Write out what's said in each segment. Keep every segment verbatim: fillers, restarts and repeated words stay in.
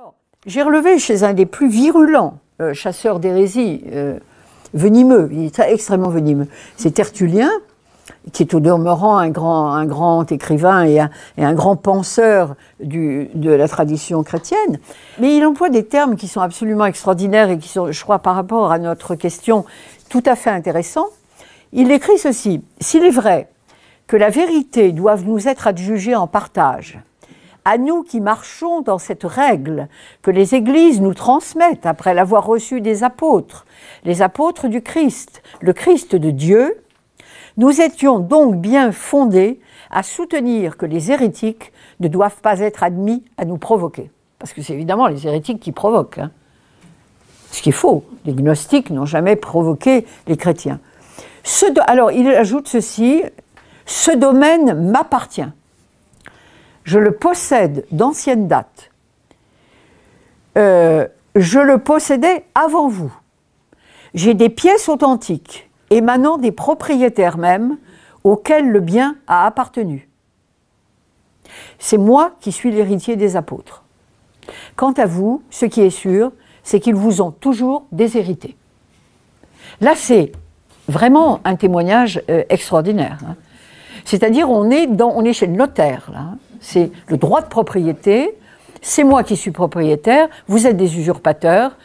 Alors, j'ai relevé chez un des plus virulents euh, chasseurs d'hérésie, euh, venimeux, il est très, extrêmement venimeux, c'est Tertullien, qui est au demeurant un grand, un grand écrivain et un, et un grand penseur du, de la tradition chrétienne. Mais il emploie des termes qui sont absolument extraordinaires et qui sont, je crois, par rapport à notre question, tout à fait intéressants. Il écrit ceci: « S'il est vrai que la vérité doive nous être adjugée en partage, à nous qui marchons dans cette règle que les églises nous transmettent après l'avoir reçue des apôtres, les apôtres du Christ, le Christ de Dieu, nous étions donc bien fondés à soutenir que les hérétiques ne doivent pas être admis à nous provoquer. » Parce que c'est évidemment les hérétiques qui provoquent. Hein. Ce qui est faux. Les gnostiques n'ont jamais provoqué les chrétiens. Ce do... Alors, il ajoute ceci: « Ce domaine m'appartient. Je le possède d'ancienne date. Euh, je le possédais avant vous. J'ai des pièces authentiques émanant des propriétaires mêmes auxquels le bien a appartenu. C'est moi qui suis l'héritier des apôtres. Quant à vous, ce qui est sûr, c'est qu'ils vous ont toujours déshérité. » Là, c'est vraiment un témoignage euh, extraordinaire. Hein. C'est-à-dire, on est dans, on est chez le notaire, là. Hein. C'est le droit de propriété, c'est moi qui suis propriétaire, vous êtes des usurpateurs.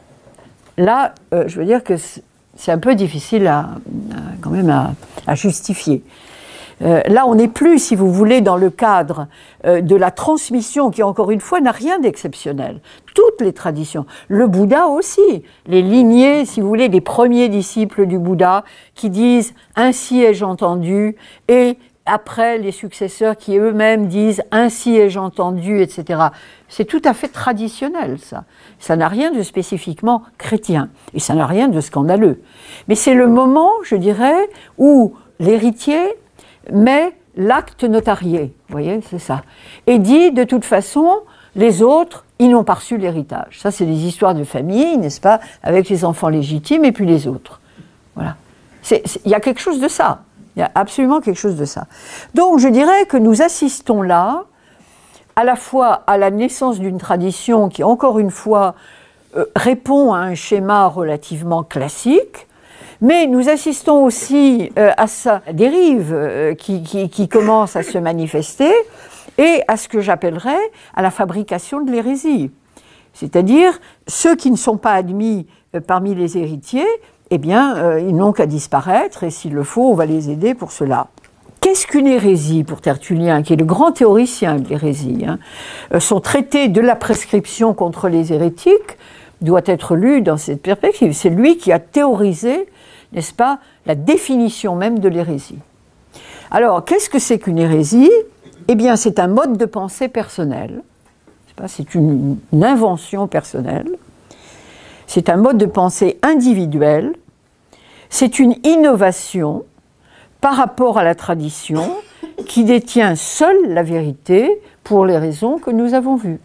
Là, euh, je veux dire que c'est un peu difficile à, à, quand même à, à justifier. Euh, là, on n'est plus, si vous voulez, dans le cadre euh, de la transmission qui, encore une fois, n'a rien d'exceptionnel. Toutes les traditions, le Bouddha aussi, les lignées, si vous voulez, des premiers disciples du Bouddha qui disent « ainsi ai-je entendu » et après les successeurs qui eux-mêmes disent « ainsi ai-je entendu », et cetera. C'est tout à fait traditionnel, ça. Ça n'a rien de spécifiquement chrétien, et ça n'a rien de scandaleux. Mais c'est le moment, je dirais, où l'héritier met l'acte notarié, vous voyez, c'est ça, et dit, de toute façon, les autres, ils n'ont pas reçu l'héritage. Ça, c'est des histoires de famille, n'est-ce pas, avec les enfants légitimes et puis les autres. Voilà. Il y a quelque chose de ça. Il y a absolument quelque chose de ça. Donc, je dirais que nous assistons là, à la fois à la naissance d'une tradition qui, encore une fois, euh, répond à un schéma relativement classique, mais nous assistons aussi euh, à sa dérive euh, qui, qui, qui commence à se manifester et à ce que j'appellerais à la fabrication de l'hérésie. C'est-à-dire, ceux qui ne sont pas admis euh, parmi les héritiers, eh bien, euh, ils n'ont qu'à disparaître, et s'il le faut, on va les aider pour cela. Qu'est-ce qu'une hérésie pour Tertullien, qui est le grand théoricien de l'hérésie, hein? euh, Son traité de la prescription contre les hérétiques doit être lu dans cette perspective. C'est lui qui a théorisé, n'est-ce pas, la définition même de l'hérésie. Alors, qu'est-ce que c'est qu'une hérésie? Eh bien, c'est un mode de pensée personnel. C'est une, une invention personnelle. C'est un mode de pensée individuel. C'est une innovation par rapport à la tradition qui détient seule la vérité pour les raisons que nous avons vues.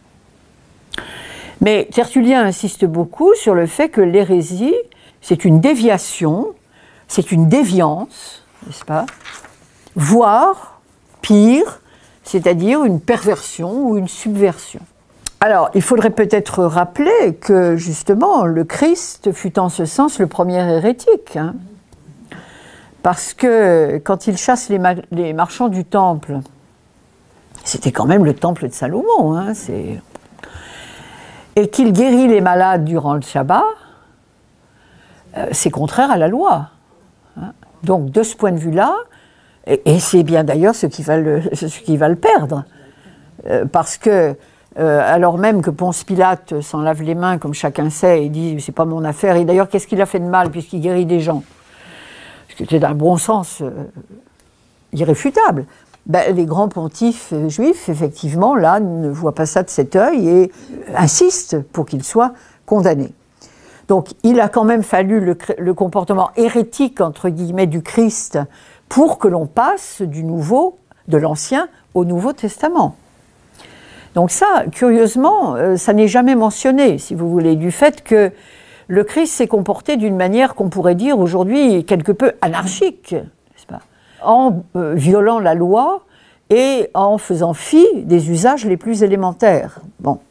Mais Tertullien insiste beaucoup sur le fait que l'hérésie, c'est une déviation, c'est une déviance, n'est-ce pas, voire, pire, c'est-à-dire une perversion ou une subversion. Alors, il faudrait peut-être rappeler que, justement, le Christ fut en ce sens le premier hérétique, hein, parce que quand il chasse les, ma les marchands du temple, c'était quand même le temple de Salomon, hein, c'est... et qu'il guérit les malades durant le Shabbat, euh, c'est contraire à la loi. Hein. Donc, de ce point de vue-là, et, et c'est bien d'ailleurs ce qui va le, ce qui va le perdre, euh, parce que Euh, alors même que Ponce Pilate s'en lave les mains, comme chacun sait, et dit « c'est pas mon affaire », et d'ailleurs, qu'est-ce qu'il a fait de mal puisqu'il guérit des gens? Parce que c'est d'un bon sens euh, irréfutable. Ben, les grands pontifes euh, juifs, effectivement, là, ne voient pas ça de cet œil et euh, insistent pour qu'il soit condamné. Donc, il a quand même fallu le, le comportement hérétique, entre guillemets, du Christ pour que l'on passe du Nouveau, de l'Ancien, au Nouveau Testament. Donc ça, curieusement, euh, ça n'est jamais mentionné, si vous voulez, du fait que le Christ s'est comporté d'une manière qu'on pourrait dire aujourd'hui quelque peu anarchique, n'est-ce pas, en euh, violant la loi et en faisant fi des usages les plus élémentaires. Bon.